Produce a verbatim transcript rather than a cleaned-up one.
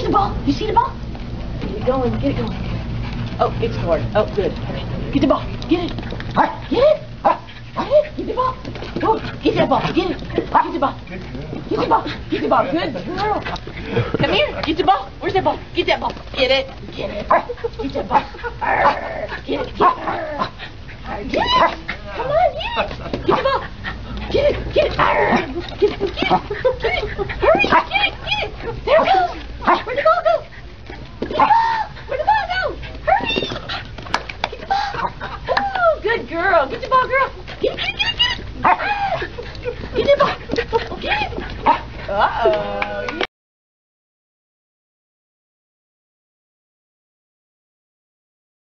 the ball. You see the ball? Get it going. Get it going. Oh, it's scored. Oh, good. Get the ball. Get it. Get it. Get it. Get the ball. Oh, get that ball. Get it. Get the ball. Get the ball. Get the ball. Good girl. Come here. Get the ball. Where's that ball? Get that ball. Get it. Get it. Get that ball. Get it. Get it. Get it. Come on, get it. Get the ball. Get it. Get it. Get it. Get it. Get it. Hurry. Get it. Get it. There it goes. Where'd the ball go? Get the ball. Where'd the ball go? Hurry. Get the ball. Oh, good girl. Get the ball, girl. Get it. Get it. Get it. Get it. Get the ball. Get it. Uh-oh.